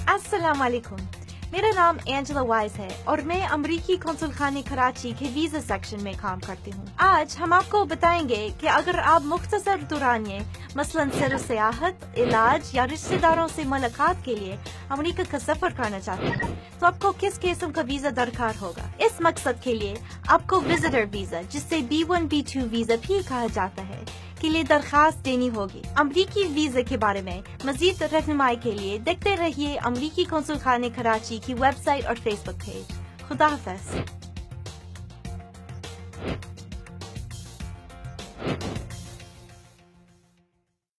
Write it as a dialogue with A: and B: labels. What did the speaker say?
A: अस्सलाम वालेकुम। मेरा नाम एंजेला वाइज है और मैं अमरीकी कौंसुल खाने कराची के वीजा सेक्शन में काम करती हूँ। आज हम आपको बताएंगे कि अगर आप मुख्तसर दौरानिए मसलन सिर्फ सियाहत, इलाज या रिश्तेदारों से मुलाकात के लिए अमरीका का सफर करना चाहते हैं तो आपको किस किस्म का वीजा दरकार होगा। इस मकसद के लिए आपको विजिटर वीजा, जिससे B1 B2 वीजा भी कहा जाता है, के लिए दरखास्त देनी होगी। अमरीकी वीजा के बारे में मजीद रहनुमाई के लिए देखते रहिए अमरीकी कौंसुल खाने कराची की वेबसाइट और फेसबुक पेज। खुदा हाफिज।